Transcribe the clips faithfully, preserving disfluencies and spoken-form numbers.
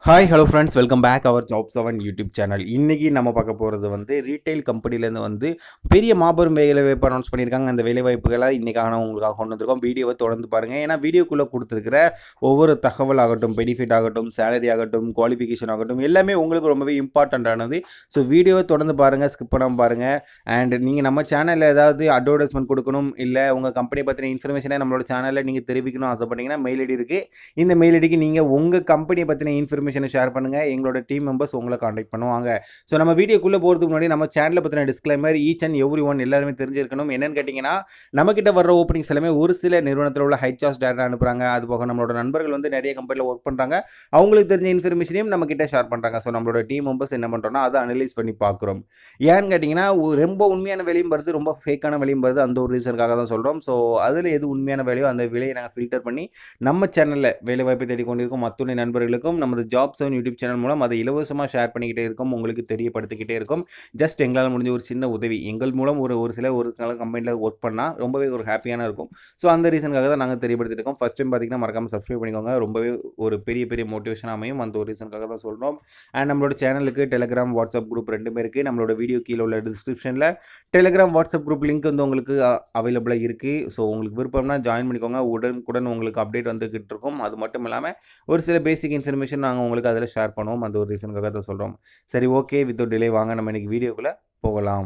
Hi hello friends, welcome back our job seven YouTube channel. இன்றைக்கி நம்ம பார்க்க போகிறது வந்து ரீட்டைல் கம்பெனிலேருந்து வந்து பெரிய மாபெரும் வேலைவாய்ப்பு அனௌன்ஸ் பண்ணியிருக்காங்க. அந்த வேலைவாய்ப்புகளை இன்றைக்கான உங்களுக்காக கொண்டு வந்திருக்கோம். வீடியோவை தொடர்ந்து பாருங்கள். ஏன்னா வீடியோக்குள்ளே கொடுத்துருக்கிற ஒவ்வொரு தகவல் ஆகட்டும், பெனிஃபிட் ஆகட்டும், சேலரி ஆகட்டும், குவாலிஃபிகேஷன் ஆகட்டும், எல்லாமே உங்களுக்கு ரொம்பவே இம்பார்ட்டண்ட்டானது. ஸோ வீடியோவை தொடர்ந்து பாருங்கள், ஸ்கிப் பண்ணாமல் பாருங்கள். அண்ட் நீங்கள் நம்ம சேனலில் ஏதாவது அட்வர்டைஸ்மெண்ட் கொடுக்கணும், இல்லை உங்கள் கம்பெனி பற்றின இன்ஃபர்மேஷனை நம்மளோட சேனலில் நீங்கள் தெரிவிக்கணும் ஆசைப்பட்டீங்கன்னா மெயில் ஐடி இருக்குது. இந்த மெயில் ஐடிக்கு நீங்கள் உங்கள் கம்பெனியை பற்றின இன்ஃபர்மேஷன் ஷேர் பண்ணுங்க. எங்களோட டீம் மெம்பர்ஸ் உங்களை காண்டாக்ட் பண்ணுவாங்க. ஸோ நம்ம வீடியோக்குள்ளே போகிறதுக்கு முன்னாடி நம்ம சேனலை பற்றின disclaimer each and every one எல்லாருமே தெரிஞ்சிருக்கணும். என்னன்னு கேட்டிங்கன்னா, நம்மக்கிட்ட வர்ற ஓப்பனிங்ஸ் எல்லாமே ஒரு சில நிறுவனத்தில் உள்ள ஹைச்சார்ஸ் டேட்டா அனுப்புகிறாங்க. அது போக நம்மளோட நண்பர்கள் வந்து நிறைய கம்பெனியில் ஒர்க் பண்ணுறாங்க. அவங்களுக்கு தெரிஞ்ச இன்ஃபர்மேஷனையும் நம்ம கிட்ட ஷேர் பண்ணுறாங்க. ஸோ நம்மளோட டீம் மெம்பர்ஸ் என்ன பண்ணுறோம்னா அதை அனலைஸ் பண்ணி பார்க்குறோம். ஏன்னு கேட்டிங்கன்னா, ரொம்ப உண்மையான வேலையும் வருது, ரொம்ப ஃபேக்கான வேலையும் வருது. அந்த ஒரு ரீசனுக்காக தான் சொல்கிறோம். ஸோ அதில் எது உண்மையான வேலையோ அந்த வேலையை நாங்கள் ஃபில்டர் பண்ணி நம்ம சேனலில் வேலைவாய்ப்பு தேடி கொண்டிருக்கும் அத்துணை நண்பர்களுக்கும் நமது ஜாப் செவன் யூடியூப் சேனல் மூலம் அதை இலவசமாக ஷேர் பண்ணிக்கிட்டே இருக்கும், உங்களுக்கு தெரியப்படுத்திக்கிட்டே இருக்கும். ஜஸ்ட் எங்களால் முடிஞ்ச ஒரு சின்ன உதவி, எங்கள் மூலம் ஒரு ஒரு சில ஒரு நல்ல கம்பெனியில் ஒர்க் பண்ணால் ரொம்பவே ஒரு ஹாப்பியான இருக்கும். ஸோ அந்த ரீசனுக்காக தான் நாங்கள் தெரியப்படுத்திட்டு இருக்கோம். ஃபஸ்ட் டைம் பார்த்தீங்கன்னா மறக்காமல் சப்ஸ்கிரைப் பண்ணிக்கோங்க. ரொம்பவே ஒரு பெரிய பெரிய மோட்டிவேஷன் அமையும். அந்த ஒரு ரீசனுக்காக தான் சொல்கிறோம். அண்ட் நம்மளோட சேனலுக்கு டெலிகிராம், வாட்ஸ்அப் குரூப் ரெண்டுமே இருக்குது. நம்மளோட வீடியோ கீழே உள்ள டிஸ்கிரிப்ஷனில் டெலிகிராம், வாட்ஸ்அப் குரூப் லிங்க் வந்து உங்களுக்கு அவைலபிளாக இருக்குது. ஸோ உங்களுக்கு விருப்பம்னா ஜாயின் பண்ணிக்கோங்க. உடனுக்குடன் உங்களுக்கு அப்டேட் வந்துக்கிட்டு இருக்கும். அது மட்டும் இல்லாமல் ஒரு சில பேசிக் இன்ஃபர்மேஷன் நாங்கள் உங்களுக்கு அதில் ஷேர் பண்ணுவோம். அந்த ஒரு ரீசனுக்காக தான் சொல்கிறோம். சரி, ஓகே, வித்தவுட் டிலே வாங்க நம்ம இன்றைக்கி வீடியோக்குள்ளே போகலாம்.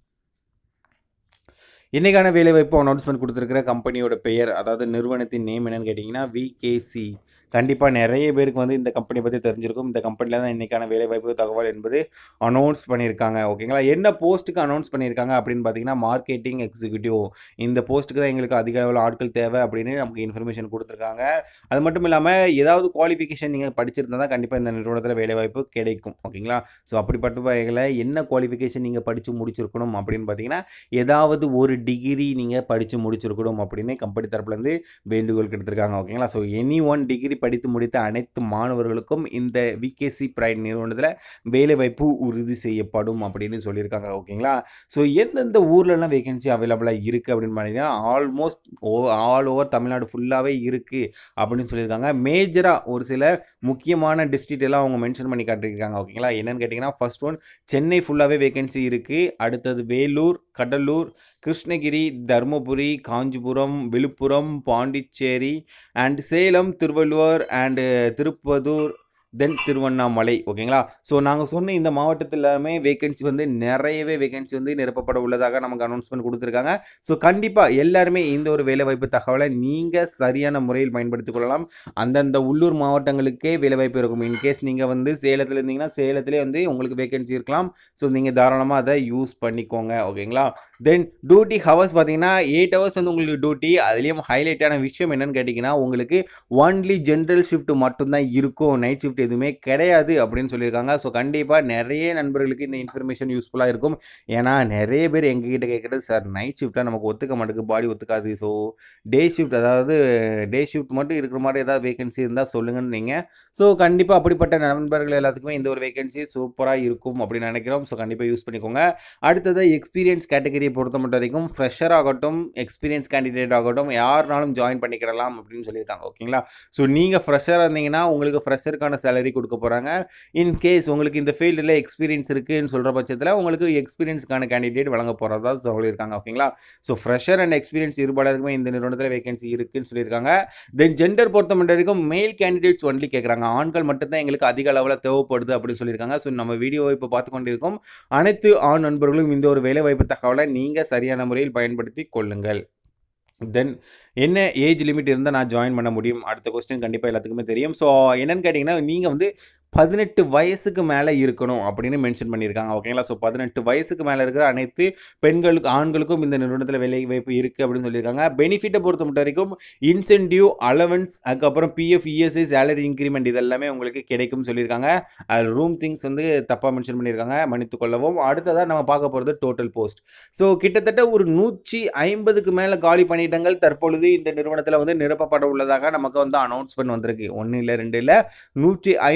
இன்றைக்கான வேலைவாய்ப்பு அனௌன்ஸ்மெண்ட் கொடுத்துருக்கிற கம்பெனியோட பெயர், அதாவது நிறுவனத்தின் நேம் என்னென்னு கேட்டிங்கன்னா விகேசி. கண்டிப்பாக நிறைய பேருக்கு வந்து இந்த கம்பெனி பற்றி தெரிஞ்சிருக்கும். இந்த கம்பெனியில் தான் இன்றைக்கான வேலைவாய்ப்பு தகவல் என்பது அனௌன்ஸ் பண்ணியிருக்காங்க. ஓகேங்களா, என்ன போஸ்ட்டுக்கு அனௌன்ஸ் பண்ணியிருக்காங்க அப்படின்னு பார்த்தீங்கன்னா மார்க்கெட்டிங் எக்ஸிக்யூட்டிவ். இந்த போஸ்ட்டுக்கு தான் எங்களுக்கு அதிக அளவில் ஆட்கள் தேவை அப்படின்னு நமக்கு இன்ஃபர்மேஷன் கொடுத்துருக்காங்க. அது மட்டும் இல்லாமல் ஏதாவது குவாலிஃபிகேஷன் நீங்கள் படிச்சிருந்தால் தான் கண்டிப்பாக இந்த நிறுவனத்தில் வேலைவாய்ப்பு கிடைக்கும். ஓகேங்களா, ஸோ அப்படிப்பட்ட வகையில் என்ன குவாலிஃபிகேஷன் நீங்கள் படித்து முடிச்சிருக்கணும் அப்படின்னு பார்த்தீங்கன்னா ஏதாவது ஒரு டிகிரி நீங்கள் படித்து முடிச்சிருக்கணும் அப்படின்னு கம்பெனி தரப்புலேருந்து வேண்டுகோள் கொடுத்துருக்காங்க. ஓகேங்களா, ஸோ எனி ஒன் டிகிரி படித்து முடித்த அனைத்து மாணவர்களுக்கும் இந்த விகேசி பிரைட் நிறுவனத்தில் வேலைவாய்ப்பு உறுதி செய்யப்படும் அப்படின்னு சொல்லியிருக்காங்க. ஓகேங்களா, ஸோ எந்தெந்த ஊர்லலாம் வேகன்சி அவைலபிளாக இருக்குது அப்படின்னு பார்த்தீங்கன்னா ஆல்மோஸ்ட் ஆல் ஓவர் தமிழ்நாடு ஃபுல்லாகவே இருக்குது அப்படின்னு சொல்லியிருக்காங்க. மேஜராக ஒரு சில முக்கியமான டிஸ்ட்ரிக்ட் எல்லாம் அவங்க மென்ஷன் பண்ணி காட்டியிருக்காங்க. ஓகேங்களா, என்னென்னு கேட்டிங்கன்னா ஃபர்ஸ்ட் ஒன் சென்னை ஃபுல்லாகவே வேகன்சி இருக்குது. அடுத்தது Vellore, Cuddalore, Krishnagiri, Dharmapuri, Kanchipuram, Villupuram, Pondicherry and Salem, Thiruvalluvar and Tirupattur, then Tiruvannamalai. ஓகேங்களா, ஸோ நாங்கள் சொன்ன இந்த மாவட்டத்தில் எல்லாமே வேகன்சி வந்து நிறையவே வேகன்சி வந்து நிரப்பப்பட உள்ளதாக நமக்கு அனௌன்ஸ்மெண்ட் கொடுத்துருக்காங்க. ஸோ கண்டிப்பாக எல்லாருமே இந்த ஒரு வேலைவாய்ப்பு தகவலை நீங்கள் சரியான முறையில் பயன்படுத்திக் கொள்ளலாம். அந்தந்த உள்ளூர் மாவட்டங்களுக்கே வேலைவாய்ப்பு இருக்கும். இன்கேஸ் நீங்கள் வந்து சேலத்தில் இருந்தீங்கன்னா சேலத்திலே வந்து உங்களுக்கு வேகன்சி இருக்கலாம். ஸோ நீங்கள் தாராளமாக அதை யூஸ் பண்ணிக்கோங்க. ஓகேங்களா, தென் டியூட்டி ஹவர்ஸ் பார்த்தீங்கன்னா எயிட் ஹவர்ஸ் வந்து உங்களுக்கு டியூட்டி. அதுலேயும் ஹைலைட்டான விஷயம் என்னென்னு கேட்டிங்கன்னா உங்களுக்கு ஒன்லி ஜென்ரல் ஷிஃப்ட் மட்டும்தான் இருக்கும், நைட் ஷிஃப்ட் எதுவுமே கிடையாது அப்படின்னு சொல்லியிருக்காங்க. ஸோ கண்டிப்பாக நிறைய நண்பர்களுக்கு இந்த இன்ஃபர்மேஷன் யூஸ்ஃபுல்லாக இருக்கும். ஏன்னா நிறைய பேர் எங்ககிட்ட கேட்குறது, சார் நைட் ஷிஃப்ட்டாக நமக்கு ஒத்துக்க மாட்டேங்குது, பாடி ஒத்துக்காது, ஸோ டே ஷிஃப்ட், அதாவது டே ஷிஃப்ட் மட்டும் இருக்கிற மாதிரி ஏதாவது வேகன்சி இருந்தால் சொல்லுங்கன்னு நீங்கள். ஸோ கண்டிப்பாக அப்படிப்பட்ட நண்பர்கள் எல்லாத்துக்குமே இந்த ஒரு வேகன்சி சூப்பராக இருக்கும் அப்படின்னு நினைக்கிறோம். ஸோ கண்டிப்பாக யூஸ் பண்ணிக்கோங்க. அடுத்தது எக்ஸ்பீரியன்ஸ் கேட்டகரியை பொறுத்த மட்டும் வரைக்கும் ஃப்ரெஷர் ஆகட்டும், எக்ஸ்பீரியன்ஸ் கேண்டிடேட் ஆகட்டும், யாருனாலும் ஜாயின் பண்ணிக்கிடலாம் அப்படின்னு சொல்லியிருக்காங்க. ஓகேங்களா, ஸோ நீங்கள் ஃப்ரெஷராக இருந்தீங்கன்னா உங்களுக்கு ஃப்ரெஷருக்கான சேலரி கொடுக்க போகிறாங்க. இன்கேஸ் உங்களுக்கு இந்த ஃபீல்டில் எக்ஸ்பீரியன்ஸ் இருக்குன்னு சொல்கிற பட்சத்தில் உங்களுக்கு எக்ஸ்பீரியன்ஸ்க்கான கேண்டிடேட் வழங்க போகிறதா சொல்லியிருக்காங்க. ஓகேங்களா, ஸோ ஃப்ரெஷர் அண்ட் எக்ஸ்பீரியன்ஸ் இருபாலருக்குமே இந்த நிறுவனத்தில் வேகன்சி இருக்குன்னு சொல்லியிருக்காங்க. தென் ஜெண்டர் பொறுத்த மட்டும் வரைக்கும் மேல் கேண்டிடேட்ஸ் ஒன்லி கேட்குறாங்க. ஆண்கள் மட்டும்தான் எங்களுக்கு அதிக அளவில் தேவைப்படுது அப்படின்னு சொல்லியிருக்காங்க. ஸோ நம்ம வீடியோவை இப்போ பார்த்து கொண்டிருக்கும் அனைத்து ஆண் நண்பர்களும் இந்த ஒரு வேலைவாய்ப்பு தகவலை நீங்கள் சரியான முறையில் பயன்படுத்தி கொள்ளுங்கள். தென் என்ன ஏஜ் லிமிட் இருந்தால் நான் ஜாயின் பண்ண முடியும்? அடுத்த கொஸ்டின் கண்டிப்பாக எல்லாத்துக்குமே தெரியும். ஸோ என்னென்னு கேட்டிங்கன்னா நீங்கள் வந்து பதினெட்டு வயசுக்கு மேலே இருக்கணும் அப்படின்னு மென்ஷன் பண்ணியிருக்காங்க. ஓகேங்களா, ஸோ பதினெட்டு வயசுக்கு மேலே இருக்கிற அனைத்து பெண்களுக்கு ஆண்களுக்கும் இந்த நிறுவனத்தில் வேலை வாய்ப்பு இருக்குது அப்படின்னு சொல்லியிருக்காங்க. பெனிஃபிட்டை பொறுத்த மட்டும் வரைக்கும் இன்சென்டிவ், அலவன்ஸ், அதுக்கப்புறம் பிஎஃப், இஎஸ்ஐ, சேலரி இன்க்ரிமெண்ட் இதெல்லாமே உங்களுக்கு கிடைக்கும்னு சொல்லியிருக்காங்க. அது ரூம் திங்ஸ் வந்து தப்பாக மென்ஷன் பண்ணியிருக்காங்க, மன்னித்து கொள்ளவும். அடுத்ததாக நம்ம பார்க்க போகிறது டோட்டல் போஸ்ட். ஸோ கிட்டத்தட்ட ஒரு நூற்றி ஐம்பதுக்கு மேலே காலி பணியிடங்கள் தற்பொழுது இந்த நிறுவனத்தில் வந்து நிரப்பப்பட உள்ளதாக நமக்கு வந்து அனௌன்ஸ்மெண்ட் வந்திருக்கு. ஒன்று இல்லை ரெண்டு இல்லை நூற்றி ஐம்பது காலி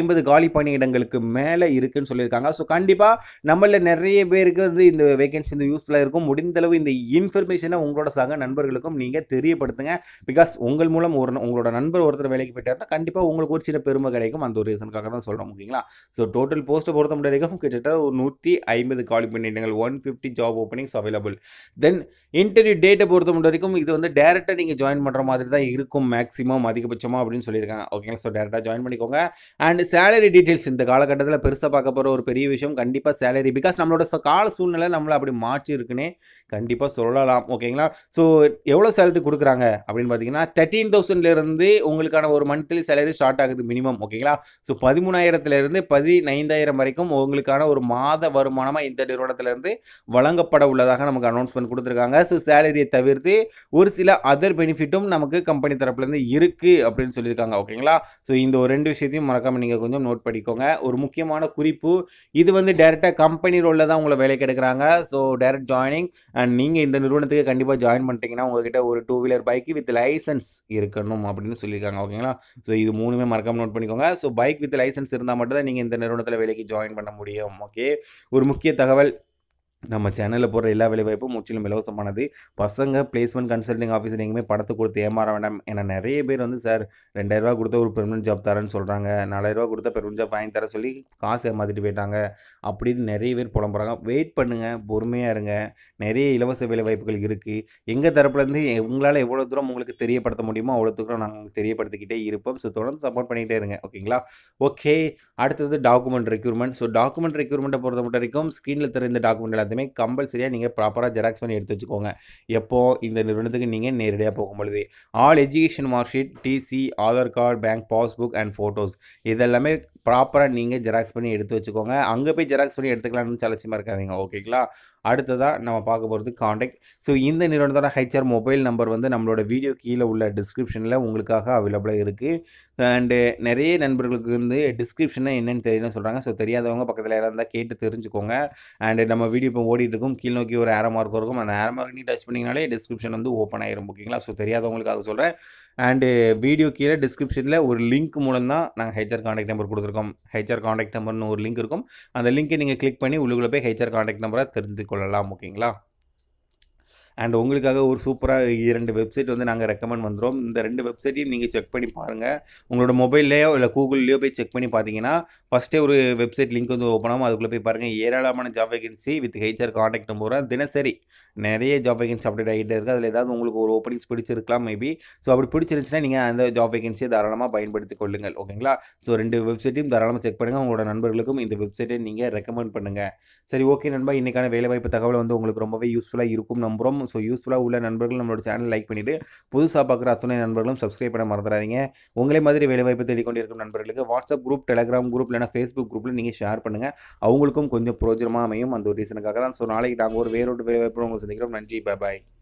காலி பணியிடங்களுக்கு மேலே இருக்குன்னு சொல்லியிருக்காங்க. ஸோ கண்டிப்பாக நம்மள நிறைய பேருக்கு வந்து இந்த வேகன்சி வந்து யூஸ்ஃபுல்லாக இருக்கும். முடிந்தளவு இந்த இன்ஃபர்மேஷனை உங்களோட சக நண்பர்களுக்கும் நீங்கள் தெரியப்படுத்துங்க. பிகாஸ் உங்கள் மூலம் ஒரு உங்களோட நண்பர் ஒருத்தர் வேலைக்கு போயிட்டாருன்னா கண்டிப்பாக உங்களுக்கு ஒரு சின்ன பெருமை கிடைக்கும். அந்த ஒரு ரீசனுக்காக தான் சொல்கிறோம். ஓகேங்களா? ஸோ டோட்டல் போஸ்ட்டை பொறுத்த முடியும் கிட்டத்தட்ட ஒரு நூற்றி ஐம்பது காலி பணியிடங்கள், one fifty job openings available. Then interview டேட்டை பொறுத்த முடியும் வரைக்கும் இது வந்து டேரெக்டாக நீங்கள் ஜாயின் பண்ணுற மாதிரி தான் இருக்கும் மேக்ஸிமம் அதிகபட்சமாக அப்படின்னு சொல்லியிருக்காங்க. ஓகேங்களா? ஸோ டேரெக்டாக ஜாயின் பண்ணிக்கோங்க. அண்ட் சேலரி டீட்டெயில்ஸ் இந்த காலகட்டத்தில் பெருசாக பார்க்க போகிற ஒரு பெரிய விஷயம் கண்டிப்பாக சேலரி. பிகாஸ் நம்மளோட கால சூழ்நிலை நம்மளை அப்படி மாற்றி இருக்குன்னே கண்டிப்பாக சொல்லலாம். ஓகேங்களா? ஸோ எவ்வளோ சேலரி கொடுக்குறாங்க அப்படின்னு பார்த்தீங்கன்னா தேர்ட்டீன் தௌசண்ட்லேருந்து உங்களுக்கான ஒரு மந்த்லி சேலரி ஸ்டார்ட் ஆகுது மினிமம். ஓகேங்களா? ஸோ பதிமூணாயிரத்துலேருந்து பதினைந்தாயிரம் வரைக்கும் உங்களுக்கான ஒரு மாத வருமானமாக இந்த நிறுவனத்திலேருந்து வழங்கப்பட உள்ளதாக நமக்கு அனௌன்ஸ்மெண்ட் கொடுத்துருக்காங்க. ஸோ சேலரியை தவிர்த்து ஒரு சில அதர் பெனிஃபிட்டும் நமக்கு கம்பெனி தரப்புலேருந்து இருக்குது அப்படின்னு சொல்லியிருக்காங்க. ஓகேங்களா? ஸோ இந்த ஒரு ரெண்டு விஷயத்தையும் மறக்காமல் நீங்கள் கொஞ்சம் நோட் பண்ணிக்கோங்க. ஒரு முக்கியமான குறிப்பு, இது வந்து டேரெக்டாக கம்பெனி ரோலில் தான் உங்களை வேலைக்கு எடுக்கிறாங்க. So direct joining. அண்ட் நீங்கள் இந்த நிறுவனத்துக்கு கண்டிப்பாக ஜாயின் பண்ணிட்டீங்கன்னா உங்ககிட்ட ஒரு two wheeler bike with licence இருக்கணும் அப்படின்னு சொல்லியிருக்காங்க. ஓகேங்களா? ஸோ இது மூணுமே மறக்காமல் நோட் பண்ணிக்கோங்க. ஸோ பைக் வித் லைசன்ஸ் இருந்தால் மட்டும் தான் நீங்கள் இந்த நிறுவனத்தில் வேலைக்கு ஜாயின் பண்ண முடியும். ஓகே, ஒரு முக்கிய தகவல், நம்ம சேனலில் போகிற எல்லா வேலைவாய்ப்பும் முற்றிலும் இலவசமானது. பசங்க பிளேஸ்மெண்ட் கன்சல்டிங் ஆஃபீஸர் எங்கேயுமே படத்தை கொடுத்து ஏமாற வேண்டாம். ஏன்னா நிறைய பேர் வந்து சார் ரெண்டாயிரரூவா கொடுத்தா ஒரு பெர்மனன்ட் ஜாப் தரேன்னு சொல்கிறாங்க, நாலாயிரரூவா கொடுத்தா பெர்மனன்ட் ஜாப் வாங்கி தர சொல்லி காசு ஏமாற்றிட்டு போயிட்டாங்க அப்படின்னு நிறைய பேர் புலம்புறாங்க. வெயிட் பண்ணுங்கள், பொறுமையாக இருங்க. நிறைய இலவச வேலைவாய்ப்புகள் இருக்குது. எங்கள் தரப்புலேருந்து உங்களால் எவ்வளோ தூரம் உங்களுக்கு தெரியப்படுத்த முடியுமோ அவ்வளோ தூரம் நாங்கள் தெரியப்படுத்திக்கிட்டே இருப்போம். ஸோ தொடர்ந்து சப்போர்ட் பண்ணிக்கிட்டே இருங்க. ஓகேங்களா? ஓகே, அடுத்தது டாக்குமெண்ட் ரெக்யூர்மெண்ட். ஸோ டாக்குமெண்ட் ரெக்யூர்மெண்ட்டை பொறுத்த மட்டும் வரைக்கும் ஸ்க்ரீனில் தெரிந்த டாக்குமெண்ட் எல்லாத்தையுமே கம்பல்சரியாக நீங்கள் ப்ராப்பராக ஜெராக்ஸ் பண்ணி எடுத்து வச்சுக்கோங்க. எப்போ இந்த நிறுவனத்துக்கு நீங்கள் நேரடியாக போகும்பொழுது all education mark sheet, TC, Aadhaar card, bank passbook and photos இதெல்லாமே ப்ராப்பராக நீங்கள் ஜெராக்ஸ் பண்ணி எடுத்து வச்சுக்கோங்க. அங்கே போய் ஜெராக்ஸ் பண்ணி எடுத்துக்கலாம்னு சலட்சியமாக இருக்காதீங்க. ஓகேங்களா? அடுத்ததாக நம்ம பார்க்க போகிறது காண்டாக்ட். ஸோ இந்த நிறுவனத்தோட ஹெச்ஆர் மொபைல் நம்பர் வந்து நம்மளோட வீடியோ கீழே உள்ள டிஸ்கிரிப்ஷனில் உங்களுக்காக அவைலபிளாக இருக்குது. அண்டு நிறைய நண்பர்களுக்கு வந்து டிஸ்கிரிப்ஷனை என்னென்னு தெரியணும்னு சொல்கிறாங்க. ஸோ தெரியாதவங்க பக்கத்தில் யாராவது இருந்தால் கேட்டு தெரிஞ்சுக்கோங்க. அண்டு நம்ம வீடியோ இப்போ ஓடிட்டு இருக்கும், கீழ் நோக்கி ஒரு ஏரோ மார்க் இருக்கும். அந்த ஏரோ மார்க் நீ டச் பண்ணிங்கனாலே டிஸ்கிரிப்ஷன் வந்து ஓப்பன் ஆயிரும். ஓகேங்களா? ஸோ தெரியாதவங்களுக்காக சொல்கிறேன். அண்டு வீடியோ கீழே டிஸ்கிரிப்ஷனில் ஒரு லிங்க் மூலம் தான் நாங்கள் ஹெச்ஆர் காண்டாக்ட் நம்பர் கொடுத்துருக்கோம். ஹெச்ஆர் காண்டாக்ட் நம்பர்னு ஒரு லிங்க் இருக்கும். அந்த லிங்க்கை நீங்கள் கிளிக் பண்ணி உள்ளுக்குள்ளே போய் ஹெச்ஆர் காண்டாக்ட் நம்பரை தெரிந்து கொள்ளலாம். ஓகேங்களா? அண்ட் உங்களுக்காக ஒரு சூப்பராக இரண்டு வெப்சைட் வந்து நாங்கள் ரெக்கமெண்ட் பண்ணுறோம். இந்த ரெண்டு வெப்சைட்டையும் நீங்கள் செக் பண்ணி பாருங்கள். உங்களோட மொபைல்லையோ இல்லை கூகுள்லேயோ போய் செக் பண்ணி பார்த்தீங்கன்னா ஃபஸ்ட்டே ஒரு வெப்சைட் லிங்க் வந்து ஓப்பன் ஆகும். அதுக்குள்ளே போய் பாருங்கள். ஏராளமான job vacancy with HR contact number தினசரி நிறைய ஜாப் வேகன்சி அப்டேட் ஆகிட்டே இருக்குது. அதில் ஏதாவது உங்களுக்கு ஒரு ஓப்பனிங்ஸ் பிடிச்சிருக்கலாம் மேபி. ஸோ அப்படி பிடிச்சிருந்துச்சுன்னா நீங்கள் அந்த ஜாப் வேகன்சியை தாராளமாக பயன்படுத்திக் கொள்ளுங்கள். ஓகேங்களா? ஸோ ரெண்டு வெப்சைட்டையும் தாராளமாக செக் பண்ணுங்கள். உங்களோட நண்பர்களுக்கும் இந்த வெப்சைட்டை நீங்கள் ரெக்கமெண்ட் பண்ணுங்கள். சரி, ஓகே நண்பா, இன்றைக்கான வேலைவாய்ப்பு தகவல் வந்து உங்களுக்கு ரொம்பவே யூஸ்ஃபுல்லாக இருக்கும் நம்புகிறோம். ஸோ யூஸ்ஃபுல்லாக உள்ள நண்பர்கள் நம்மளோட சேனல் லைக் பண்ணிவிட்டு புதுசாக பார்க்குற அத்துணை நண்பர்களும் சப்ஸ்கிரைப் பண்ண மறந்துடாதீங்க. உங்களே மாதிரி வேலைவாய்ப்பு தேடிக்கொண்டிருக்கும் நண்பர்களுக்கு வாட்ஸ்அப் குரூப், டெலிகிராம் குரூப் இல்லைனா ஃபேஸ்புக் குரூப்பில் நீங்கள் ஷேர் பண்ணுங்கள். அவங்களுக்கும் கொஞ்சம் பிரோஜனமாக அமையும். அந்த ஒரு ரீசனுக்காக தான். ஸோ நாளைக்கு நாங்கள் ஒரு வேறொரு வேலைவாய்ப்பு உங்களுக்கு சந்திக்கிறோம். நன்றி, பாய் பாய்.